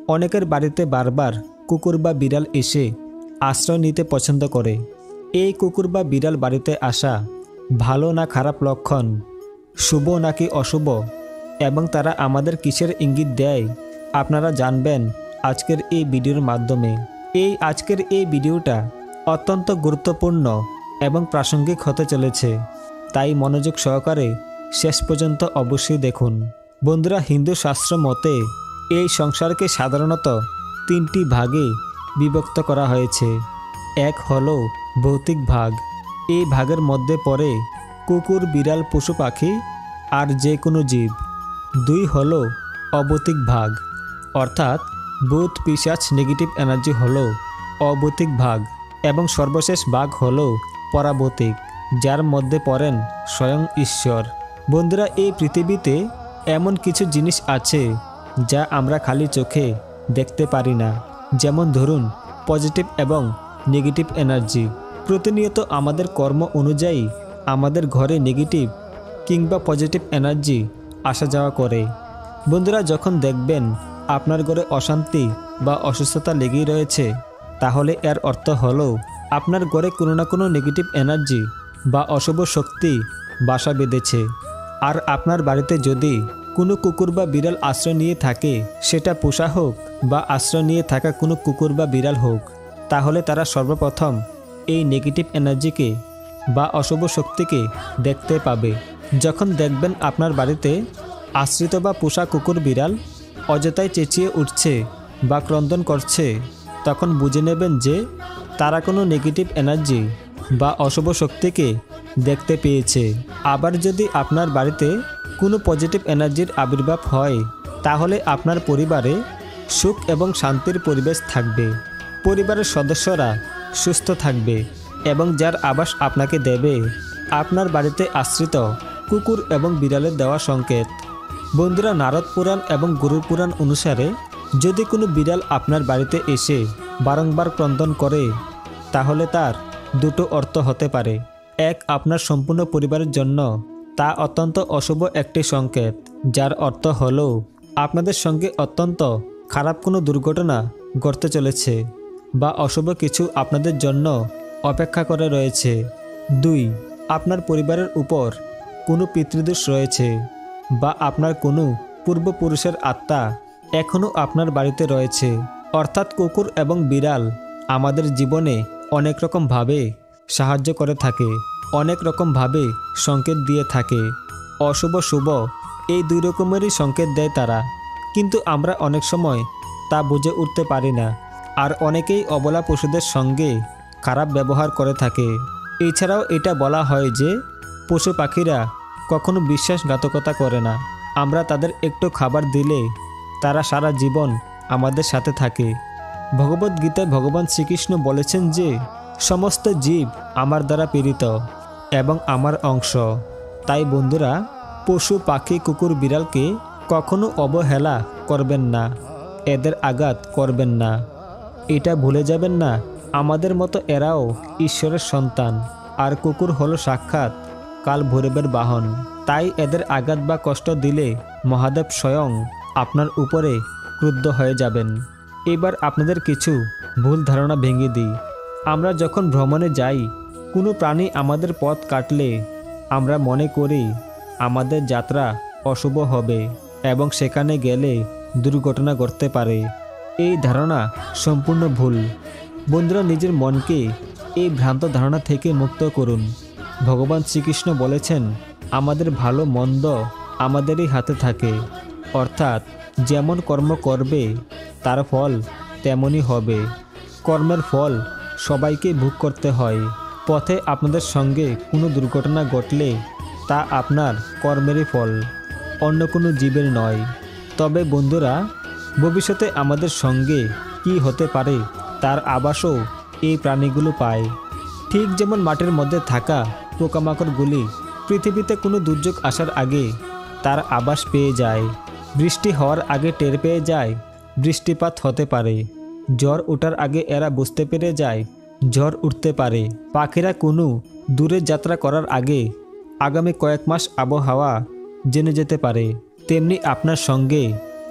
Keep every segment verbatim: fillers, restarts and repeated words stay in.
অনেকের বাড়িতে বারবার কুকুর বা বিড়াল এসে আশ্রয় নিতে পছন্দ করে। এই কুকুর বা বিড়াল বাড়িতে আসা ভালো না খারাপ লক্ষণ, শুভ নাকি অশুভ, এবং তারা আমাদের কিসের ইঙ্গিত দেয় আপনারা জানবেন আজকের এই ভিডিওর মাধ্যমে। এই আজকের এই ভিডিওটা অত্যন্ত গুরুত্বপূর্ণ এবং প্রাসঙ্গিক হতে চলেছে, তাই মনোযোগ সহকারে শেষ পর্যন্ত অবশ্যই দেখুন। বন্ধুরা, হিন্দু শাস্ত্র মতে এই সংসারকে সাধারণত তিনটি ভাগে বিভক্ত করা হয়েছে। এক হলো ভৌতিক ভাগ। এই ভাগের মধ্যে পড়ে কুকুর, বিড়াল, পশু পাখি আর যে কোনো জীব। দুই হলো অভৌতিক ভাগ, অর্থাৎ ভূত, পিশাচ, নেগেটিভ এনার্জি হলো অভৌতিক ভাগ। এবং সর্বশেষ ভাগ হলো পরাভৌতিক, যার মধ্যে পড়েন স্বয়ং ঈশ্বর। বন্ধুরা, এই পৃথিবীতে এমন কিছু জিনিস আছে যা আমরা খালি চোখে দেখতে পারি না। যেমন ধরুন পজিটিভ এবং নেগেটিভ এনার্জি। প্রতিনিয়ত আমাদের কর্ম অনুযায়ী আমাদের ঘরে নেগেটিভ কিংবা পজিটিভ এনার্জি আসা যাওয়া করে। বন্ধুরা, যখন দেখবেন আপনার ঘরে অশান্তি বা অসুস্থতা লেগেই রয়েছে, তাহলে এর অর্থ হলো আপনার ঘরে কোনো না কোনো নেগেটিভ এনার্জি বা অশুভ শক্তি বাসা বেঁধেছে। আর আপনার বাড়িতে যদি কোনো কুকুর বা বিড়াল আশ্রয় নিয়ে থাকে, সেটা পোষা হোক বা আশ্রয় নিয়ে থাকা কোনো কুকুর বা বিড়াল হোক, তাহলে তারা সর্বপ্রথম এই নেগেটিভ এনার্জিকে বা অশুভ শক্তিকে দেখতে পাবে। যখন দেখবেন আপনার বাড়িতে আশ্রিত বা পোষা কুকুর বিড়াল অযথায় চেঁচিয়ে উঠছে বা ক্রন্দন করছে, তখন বুঝে নেবেন যে তারা কোনো নেগেটিভ এনার্জি বা অশুভ শক্তিকে দেখতে পেয়েছে। আবার যদি আপনার বাড়িতে কোনো পজিটিভ এনার্জির আবির্ভাব হয়, তাহলে আপনার পরিবারে সুখ এবং শান্তির পরিবেশ থাকবে, পরিবারের সদস্যরা সুস্থ থাকবে এবং যার আবাস আপনাকে দেবে আপনার বাড়িতে আশ্রিত কুকুর এবং বিড়ালের দেওয়া সংকেত। বন্ধুরা, নারদ পুরাণ এবং গুরু পুরাণ অনুসারে যদি কোনো বিড়াল আপনার বাড়িতে এসে বারংবার ক্রন্দন করে, তাহলে তার দুটো অর্থ হতে পারে। এক, আপনার সম্পূর্ণ পরিবারের জন্য তা অত্যন্ত অশুভ একটি সংকেত, যার অর্থ হলো আপনাদের সঙ্গে অত্যন্ত খারাপ কোনো দুর্ঘটনা ঘটতে চলেছে বা অশুভ কিছু আপনাদের জন্য অপেক্ষা করে রয়েছে। দুই, আপনার পরিবারের উপর কোনো পিতৃদোষ রয়েছে বা আপনার কোনো পূর্বপুরুষের আত্মা এখনও আপনার বাড়িতে রয়েছে। অর্থাৎ কুকুর এবং বিড়াল আমাদের জীবনে অনেক রকমভাবে সাহায্য করে থাকে, অনেক রকমভাবে সংকেত দিয়ে থাকে। অশুভ শুভ এই দুই রকমেরই সংকেত দেয় তারা, কিন্তু আমরা অনেক সময় তা বুঝে উঠতে পারি না। আর অনেকেই অবলা পশুদের সঙ্গে খারাপ ব্যবহার করে থাকে। এছাড়াও এটা বলা হয় যে পশু পাখিরা কখনো বিশ্বাসঘাতকতা করে না। আমরা তাদের একটু খাবার দিলে তারা সারা জীবন আমাদের সাথে থাকে। ভগবদ্গীতায় ভগবান শ্রীকৃষ্ণ বলেছেন যে সমস্ত জীব আমার দ্বারা পীড়িত এবং আমার অংশ। তাই বন্ধুরা, পশু পাখি, কুকুর, বিড়ালকে কখনো অবহেলা করবেন না, এদের আঘাত করবেন না। এটা ভুলে যাবেন না, আমাদের মতো এরাও ঈশ্বরের সন্তান, আর কুকুর হলো সাক্ষাৎ কাল ভৈরবের বাহন। তাই এদের আঘাত বা কষ্ট দিলে মহাদেব স্বয়ং আপনার উপরে ক্রুদ্ধ হয়ে যাবেন। এবার আপনাদের কিছু ভুল ধারণা ভেঙে দিই। আমরা যখন ভ্রমণে যাই, কোনো প্রাণী আমাদের পথ কাটলে আমরা মনে করি আমাদের যাত্রা অশুভ হবে এবং সেখানে গেলে দুর্ঘটনা ঘটতে পারে। এই ধারণা সম্পূর্ণ ভুল। বন্ধুরা, নিজের মনকে এই ভ্রান্ত ধারণা থেকে মুক্ত করুন। ভগবান শ্রীকৃষ্ণ বলেছেন আমাদের ভালো মন্দ আমাদেরই হাতে থাকে, অর্থাৎ যেমন কর্ম করবে তার ফল তেমনই হবে। কর্মের ফল সবাইকে ভোগ করতে হয়। পথে আপনাদের সঙ্গে কোনো দুর্ঘটনা ঘটলে তা আপনার কর্মেরই ফল, অন্য কোনো জীবের নয়। তবে বন্ধুরা, ভবিষ্যতে আমাদের সঙ্গে কি হতে পারে তার আভাসও এই প্রাণীগুলো পায়। ঠিক যেমন মাটির মধ্যে থাকা পোকামাকড়গুলি পৃথিবীতে কোনো দুর্যোগ আসার আগে তার আভাস পেয়ে যায়, বৃষ্টি হওয়ার আগে টের পেয়ে যায় বৃষ্টিপাত হতে পারে, ঝড় ওঠার আগে এরা বুঝতে পেরে যায় ঝড় উঠতে পারে। পাখিরা কোনো দূরের যাত্রা করার আগে আগামী কয়েক মাস আবহাওয়া জেনে যেতে পারে। তেমনি আপনার সঙ্গে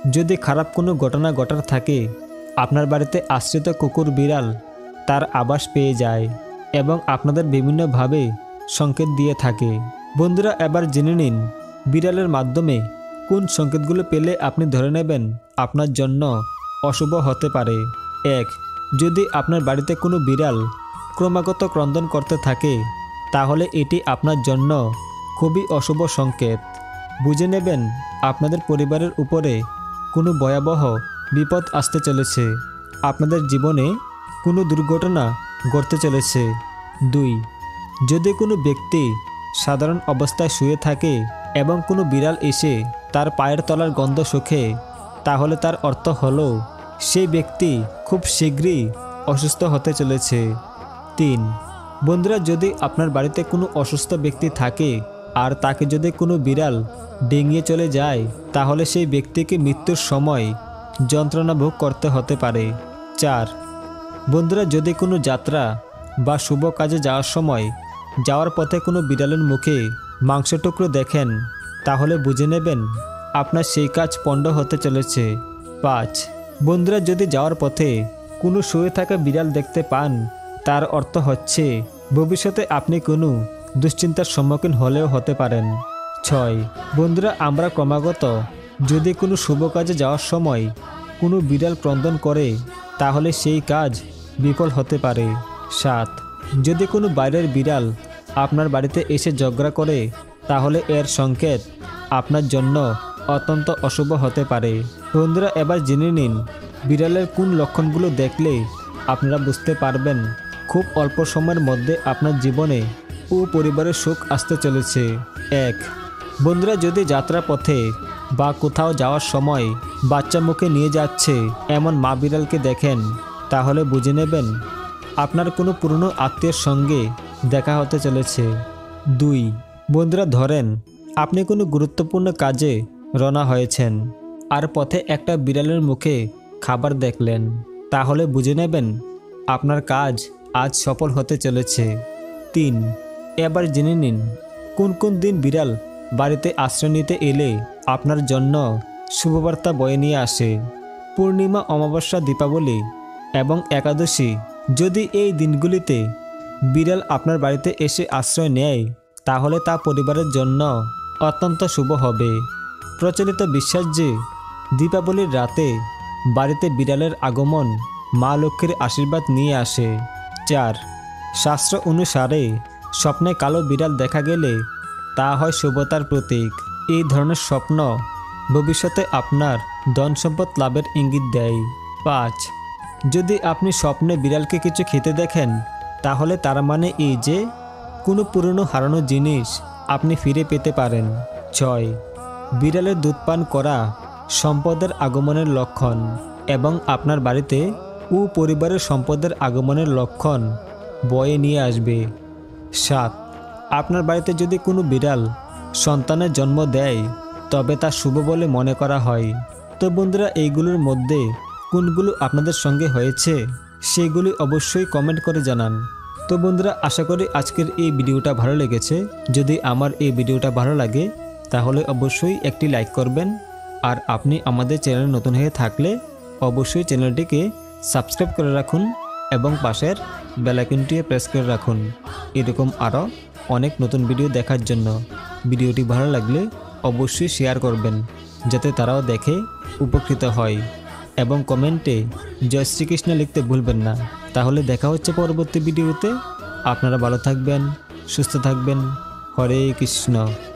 যদি খারাপ কোনো ঘটনা ঘটার থাকে, আপনার বাড়িতে আশ্রিত কুকুর বিড়াল তার আবাস পেয়ে যায় এবং আপনাদের বিভিন্নভাবে সংকেত দিয়ে থাকে। বন্ধুরা, এবার জেনে নিন বিড়ালের মাধ্যমে কোন সংকেতগুলো পেলে আপনি ধরে নেবেন আপনার জন্য অশুভ হতে পারে। এক, যদি আপনার বাড়িতে কোনো বিড়াল ক্রমাগত ক্রন্দন করতে থাকে, তাহলে এটি আপনার জন্য খুবই অশুভ সংকেত। বুঝে নেবেন আপনাদের পরিবারের উপরে কোনো ভয়াবহ বিপদ আসতে চলেছে, আপনাদের জীবনে কোনো দুর্ঘটনা ঘটতে চলেছে। দুই, যদি কোনো ব্যক্তি সাধারণ অবস্থায় শুয়ে থাকে এবং কোনো বিড়াল এসে তার পায়ের তলার গন্ধ শুঁকে, তাহলে তার অর্থ হলো সেই ব্যক্তি খুব শীঘ্রই অসুস্থ হতে চলেছে। তিন, বন্ধুরা, যদি আপনার বাড়িতে কোনো অসুস্থ ব্যক্তি থাকে আর তাকে যদি কোনো বিড়াল ডিঙিয়ে চলে যায়, তাহলে সেই ব্যক্তিকে মৃত্যুর সময় যন্ত্রণা ভোগ করতে হতে পারে। চার, বন্ধুরা, যদি কোনো যাত্রা বা শুভ কাজে যাওয়ার সময় যাওয়ার পথে কোনো বিড়ালের মুখে মাংস টুকরো দেখেন, তাহলে বুঝে নেবেন আপনার সেই কাজ পণ্ড হতে চলেছে। পাঁচ, বন্ধুরা, যদি যাওয়ার পথে কোনো শুয়ে থাকা বিড়াল দেখতে পান, তার অর্থ হচ্ছে ভবিষ্যতে আপনি কোনো দুশ্চিন্তার সম্মুখীন হলেও হতে পারেন। ছয়, বন্ধুরা, আমরা ক্রমাগত যদি কোনো শুভ কাজে যাওয়ার সময় কোনো বিড়াল ক্রন্দন করে, তাহলে সেই কাজ বিফল হতে পারে। সাত, যদি কোনো বাইরের বিড়াল আপনার বাড়িতে এসে ঝগড়া করে, তাহলে এর সংকেত আপনার জন্য অত্যন্ত অশুভ হতে পারে। বন্ধুরা, এবার জেনে নিন বিড়ালের কোন লক্ষণগুলো দেখলে আপনারা বুঝতে পারবেন খুব অল্প সময়ের মধ্যে আপনার জীবনে ও পরিবারের সুখ আসতে চলেছে। এক, বন্ধুরা, যদি যাত্রা পথে বা কোথাও যাওয়ার সময় বাচ্চা মুখে নিয়ে যাচ্ছে এমন মা বিড়ালকে দেখেন, তাহলে বুঝে নেবেন আপনার কোনো পুরনো আত্মীয়ের সঙ্গে দেখা হতে চলেছে। দুই, বন্ধুরা, ধরেন আপনি কোনো গুরুত্বপূর্ণ কাজে রওনা হয়েছেন আর পথে একটা বিড়ালের মুখে খাবার দেখলেন, তাহলে বুঝে নেবেন আপনার কাজ আজ সফল হতে চলেছে। তিন, এবার জেনে নিন কোন কোন দিন বিড়াল বাড়িতে আশ্রয় নিতে এলে আপনার জন্য শুভবার্তা বয়ে নিয়ে আসে। পূর্ণিমা, অমাবস্যা, দীপাবলি এবং একাদশী, যদি এই দিনগুলিতে বিড়াল আপনার বাড়িতে এসে আশ্রয় নেয়, তাহলে তা পরিবারের জন্য অত্যন্ত শুভ হবে। প্রচলিত বিশ্বাস যে দীপাবলির রাতে বাড়িতে বিড়ালের আগমন মা লক্ষ্মীর আশীর্বাদ নিয়ে আসে। চার, শাস্ত্র অনুসারে স্বপ্নে কালো বিড়াল দেখা গেলে তা হয় শুভতার প্রতীক। এই ধরনের স্বপ্ন ভবিষ্যতে আপনার ধন সম্পদ লাভের ইঙ্গিত দেয়। পাঁচ, যদি আপনি স্বপ্নে বিড়ালকে কিছু খেতে দেখেন, তাহলে তার মানে এই যে কোনো পুরনো হারানো জিনিস আপনি ফিরে পেতে পারেন। ছয়, বিড়ালের দুধ পান করা সম্পদের আগমনের লক্ষণ এবং আপনার বাড়িতে ও পরিবারের সম্পদের আগমনের লক্ষণ বয়ে নিয়ে আসবে। সাত, আপনার বাড়িতে যদি কোনো বিড়াল সন্তানের জন্ম দেয়, তবে তা শুভ বলে মনে করা হয়। তো বন্ধুরা, এইগুলোর মধ্যে কোনগুলো আপনাদের সঙ্গে হয়েছে সেগুলি অবশ্যই কমেন্ট করে জানান। তো বন্ধুরা, আশা করি আজকের এই ভিডিওটা ভালো লেগেছে। যদি আমার এই ভিডিওটা ভালো লাগে তাহলে অবশ্যই একটি লাইক করবেন, আর আপনি আমাদের চ্যানেলে নতুন হয়ে থাকলে অবশ্যই চ্যানেলটিকে সাবস্ক্রাইব করে রাখুন এবং পাশের বেল আইকনটি প্রেস করে রাখুন এরকম আরও অনেক নতুন ভিডিও দেখার জন্য। ভিডিওটি ভালো লাগলে অবশ্যই শেয়ার করবেন যাতে তারাও দেখে উপকৃত হয়, এবং কমেন্টে জয় শ্রীকৃষ্ণ লিখতে ভুলবেন না। তাহলে দেখা হচ্ছে পরবর্তী ভিডিওতে। আপনারা ভালো থাকবেন, সুস্থ থাকবেন। হরে কৃষ্ণ।